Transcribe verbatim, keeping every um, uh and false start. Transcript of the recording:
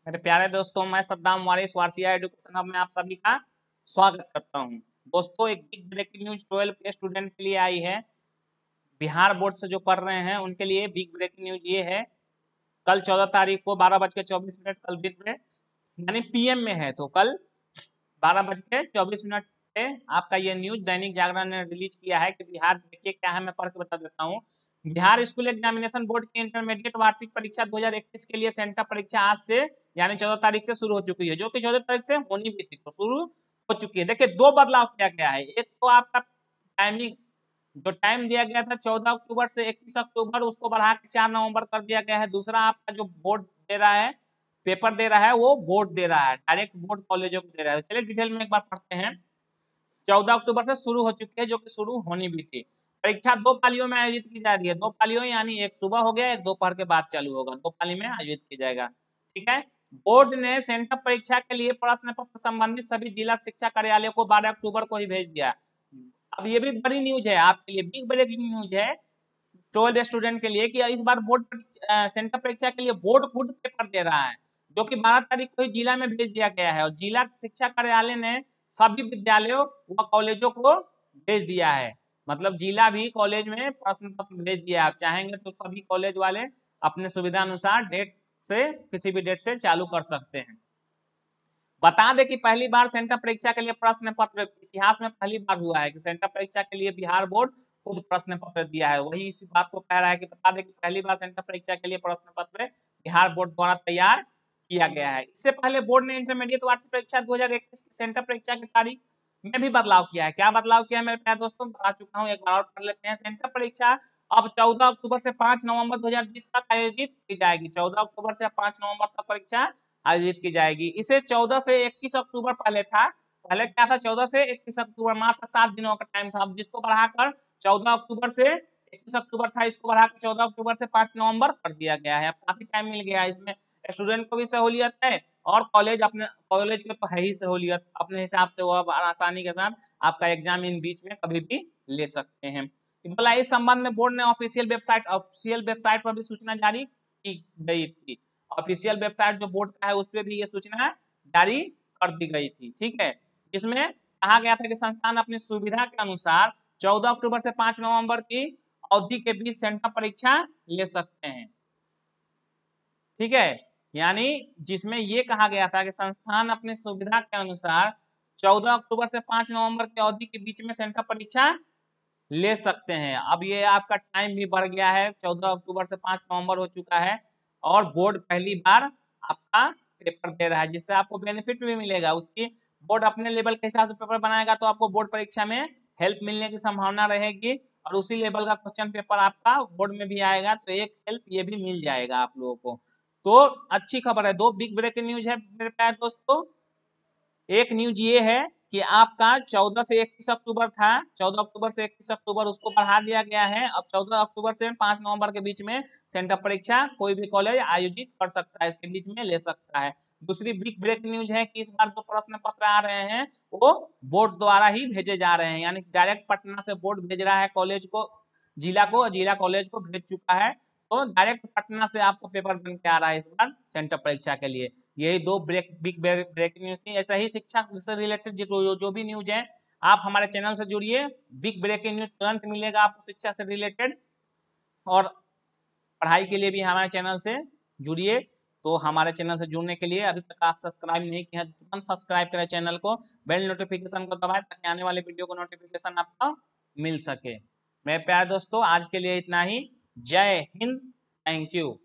मेरे प्यारे दोस्तों, मैं सद्दाम वारिस वारसिया एजुकेशन हब में आप सभी का स्वागत करता हूं। दोस्तों, एक बिग ब्रेकिंग न्यूज ट्वेल्व के स्टूडेंट के लिए आई है। बिहार बोर्ड से जो पढ़ रहे हैं उनके लिए बिग ब्रेकिंग न्यूज ये है। कल चौदह तारीख को बारह बज के चौबीस मिनट कल दिन में यानी पीएम में है, तो कल बारह बज के चौबीस मिनट पे आपका ये न्यूज दैनिक जागरण ने रिलीज किया है कि बिहार, देखिए क्या है, मैं पढ़ के बता देता हूँ। बिहार स्कूल एग्जामिनेशन बोर्ड की इंटरमीडिएट वार्षिक परीक्षा दो हज़ार इक्कीस के लिए सेंटर परीक्षा आज से यानी चौदह तारीख से शुरू हो चुकी है, जो कि चौदह तारीख से होनी भी थी, तो शुरू हो चुकी है। देखिए, दो बदलाव किया गया है। एक तो आपका टाइमिंग, जो टाइम दिया गया था चौदह अक्टूबर से इक्कीस अक्टूबर, उसको बढ़ा के चार नवंबर कर दिया गया है। दूसरा, आपका जो बोर्ड दे रहा है, पेपर दे रहा है, वो बोर्ड दे रहा है, डायरेक्ट बोर्ड कॉलेजों को दे रहा है। चलिए डिटेल में एक बार पढ़ते हैं। चौदह अक्टूबर से शुरू हो चुकी है, जो कि शुरू होनी भी थी। परीक्षा दो पालियों में आयोजित की जा रही है। दो पालियों यानी एक सुबह हो गया, एक दोपहर के बाद चालू होगा। दो पाली में आयोजित की जाएगा। ठीक है। बोर्ड ने सेंटर परीक्षा के लिए प्रश्न पत्र संबंधित सभी जिला शिक्षा कार्यालयों को बारह अक्टूबर को ही भेज दिया। अब ये भी बड़ी न्यूज है आपके लिए, बिग ब्रेकिंग न्यूज है ट्वेल्व स्टूडेंट के लिए, कि इस बार बोर्ड सेंटर परीक्षा के लिए बोर्ड खुद पेपर दे रहा है, जो कि बारह तारीख को ही जिला में भेज दिया गया है। और जिला शिक्षा कार्यालय ने सभी विद्यालयों व कॉलेजों को भेज दिया है। मतलब जिला भी कॉलेज में प्रश्न पत्र भेज दिया है। आप चाहेंगे तो सभी कॉलेज वाले अपने सुविधा अनुसार डेट से, किसी भी डेट से चालू कर सकते हैं। बता दें कि पहली बार सेंटर परीक्षा के लिए प्रश्न पत्र इतिहास में पहली बार हुआ है कि सेंटर परीक्षा के लिए बिहार बोर्ड खुद प्रश्न पत्र दिया है। वही इसी बात को कह रहा है कि बता दें कि पहली बार सेंटर परीक्षा के लिए प्रश्न पत्र बिहार बोर्ड द्वारा तैयार किया गया है। इससे पहले बोर्ड ने इंटरमीडिएट वार्षिक परीक्षा दो हज़ार इक्कीस की सेंटर परीक्षा की तारीख में भी बदलाव किया है। क्या बदलाव किया है मेरे प्यारे दोस्तों, बता चुका हूँ, एक बार और पढ़ लेते हैं। सेंटर परीक्षा अब चौदह अक्टूबर से पांच नवंबर दो हज़ार बीस तक आयोजित की जाएगी। चौदह अक्टूबर से पांच नवंबर तक परीक्षा आयोजित की जाएगी। इसे चौदह से इक्कीस अक्टूबर पहले था। पहले क्या था, चौदह से इक्कीस अक्टूबर, मात्र सात दिनों का टाइम था। अब जिसको बढ़ाकर चौदह अक्टूबर से इक्कीस अक्टूबर था, इसको बढ़ाकर चौदह अक्टूबर से पांच नवंबर कर दिया गया है। अब काफी टाइम मिल गया है। इसमें स्टूडेंट को भी सहूलियत है और कॉलेज, अपने कॉलेज को तो है ही सहूलियत, अपने हिसाब से वो अब आसानी के साथ आपका एग्जाम इन बीच में कभी भी ले सकते हैं। बोला, इस संबंध में बोर्ड ने ऑफिशियल वेबसाइट ऑफिशियल वेबसाइट पर भी सूचना जारी की गई थी। ऑफिशियल वेबसाइट जो बोर्ड का है उस पर भी ये सूचना जारी कर दी गई थी। ठीक है। इसमें कहा गया था कि संस्थान अपनी सुविधा के अनुसार चौदह अक्टूबर से पांच नवंबर की अवधि के बीच सेंटर परीक्षा ले सकते हैं। ठीक है। यानी जिसमें ये कहा गया था कि संस्थान अपनी सुविधा के अनुसार चौदह अक्टूबर से पांच नवंबर की अवधि के बीच में सेंटर परीक्षा ले सकते हैं। अब ये आपका टाइम भी बढ़ गया है, चौदह अक्टूबर से पांच नवंबर हो चुका है। और बोर्ड पहली बार आपका पेपर दे रहा है, जिससे आपको बेनिफिट भी मिलेगा। उसकी बोर्ड अपने लेवल के हिसाब से पेपर बनाएगा तो आपको बोर्ड परीक्षा में हेल्प मिलने की संभावना रहेगी, और उसी लेवल का क्वेश्चन पेपर आपका बोर्ड में भी आएगा, तो एक हेल्प ये भी मिल जाएगा आप लोगों को। तो अच्छी खबर है। दो बिग ब्रेकिंग न्यूज है मेरे प्यारे दोस्तों। एक न्यूज ये है कि आपका चौदह से इक्कीस अक्टूबर था, चौदह अक्टूबर से इक्कीस अक्टूबर उसको बढ़ा दिया गया है। अब चौदह अक्टूबर से पांच नवंबर के बीच में सेंटर परीक्षा कोई भी कॉलेज आयोजित कर सकता है, इसके बीच में ले सकता है। दूसरी बिग ब्रेक न्यूज है कि इस बार जो प्रश्न पत्र आ रहे हैं वो बोर्ड द्वारा ही भेजे जा रहे हैं, यानी डायरेक्ट पटना से बोर्ड भेज रहा है कॉलेज को, जिला को, जिला कॉलेज को भेज चुका है। तो डायरेक्ट पटना से आपको पेपर बन के आ रहा है इस बार सेंटर परीक्षा के लिए। यही दो ब्रेक बिग ब्रेकिंग न्यूज थी। ऐसा ही शिक्षा से रिलेटेड जो, जो जो भी न्यूज है, आप हमारे चैनल से जुड़िए। बिग ब्रेकिंग न्यूज तुरंत मिलेगा आपको शिक्षा से रिलेटेड, और पढ़ाई के लिए भी हमारे चैनल से जुड़िए। तो हमारे चैनल से जुड़ने के लिए अभी तक आप सब्सक्राइब नहीं किए हैं, तुरंत सब्सक्राइब करें चैनल को, बेल नोटिफिकेशन को दबाएं ताकि आने वाले वीडियो को नोटिफिकेशन आपको मिल सके। मेरे प्यारे दोस्तों, आज के लिए इतना ही। जय हिंद, थैंक यू।